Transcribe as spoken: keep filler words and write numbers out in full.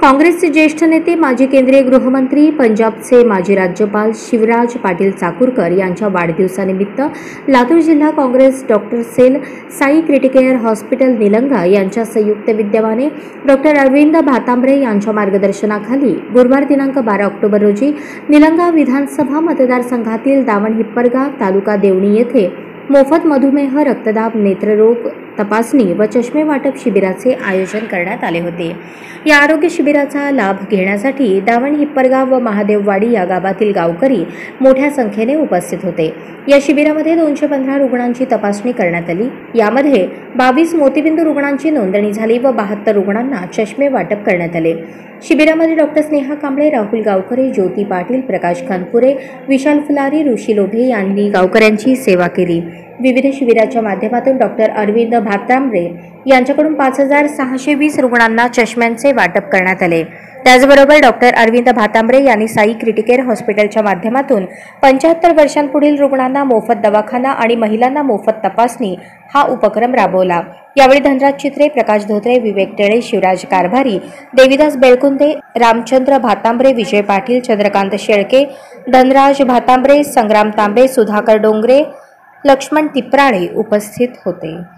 काँग्रेसचे ज्येष्ठ नेते माजी केंद्रीय गृहमंत्री पंजाबचे माजी राज्यपाल शिवराज पाटील चाकूरकर यांच्या वाढदिवसानिमित्त लातूर जिल्हा Congress doctor cell Sai Criticare hospital Nilanga यांच्या संयुक्त विद्यमाने डॉक्टर अरविंद भातांब्रे यांच्या मार्गदर्शनाखाली गुरुवार दिनांक बारा ऑक्टोबर रोजी निलंगा विधानसभा मतदारसंघातील दावण हिप्परगाव तालुका देवणी येथे मोफत मधुमेह, रक्तदाब, नेत्ररोग तपासणी व चष्मे वाटप शिबिराचे आयोजन करण्यात आले होते। या आरोग्य शिबिराचा लाभ घेण्यासाठी दावण हिप्परगाव व महादेववाडी या गावातील गावकरी मोठ्या संख्येने उपस्थित होते। या शिबिरामध्ये दोनशे पंधरा रुग्णांची तपासणी करण्यात आली। यामध्ये बावीस मोतीबिंदू रुग्णांची नोंदणी झाली व बहात्तर रुग्णांना चष्मे वाटप करण्यात आले। शिबिरामध्ये डॉक्टर स्नेहा कांबळे, राहुल गावकरे, ज्योती पाटील, प्रकाश खानपुरे, विशाल फुलारी, ऋषी लोढे यांनी गावकऱ्यांची सेवा केली। विविध शिबिराच्या माध्यमातून डॉक्टर अरविंद भातांब्रे यांच्याकडून पाच हजार सहाशे वीस रुग्णांना चष्म्यांचे वाटप करण्यात आले। त्याचबरोबर डॉक्टर अरविंद भातांब्रे यांनी साई क्रिटिकेअर हॉस्पिटलच्या माध्यमातून पंच्याहत्तर वर्षांपुढील रुग्णांना मोफत दवाखाना आणि महिलांना मोफत तपासणी हा उपक्रम राबवला। यावेळी धनराज चित्रे, प्रकाश धोत्रे, विवेक टेळे, शिवराज कारभारी, देविदास बेळकुंदे, रामचंद्र भातांब्रे, विजय पाटील, चंद्रकांत शेळके, धनराज भातांब्रे, संग्राम तांबे, सुधाकर डोंगरे, लक्ष्मण तिप्राळे उपस्थित होते।